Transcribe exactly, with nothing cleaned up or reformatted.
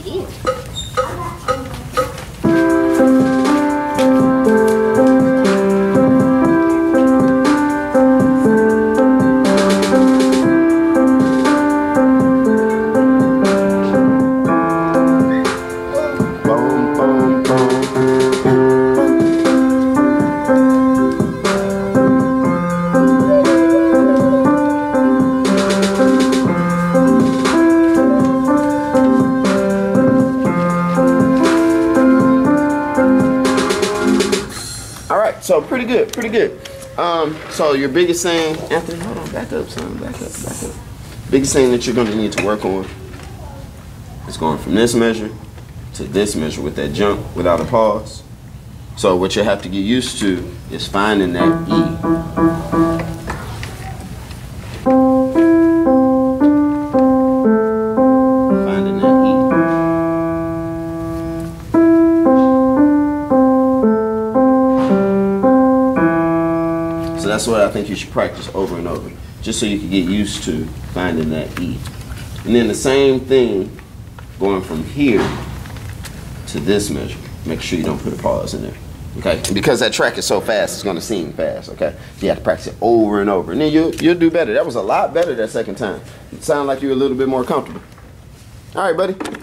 It is. So pretty good, pretty good. Um, so your biggest thing, Anthony, hold on, back up, son, back up, back up. Biggest thing that you're gonna need to work on is going from this measure to this measure with that jump without a pause. So what you have to get used to is finding that E. That's what I think you should practice over and over, just so you can get used to finding that E. And then the same thing going from here to this measure. Make sure you don't put a pause in there, okay? And because that track is so fast, it's gonna seem fast, okay? So you have to practice it over and over, and then you'll, you'll do better. That was a lot better that second time. It sounded like you were a little bit more comfortable. All right, buddy.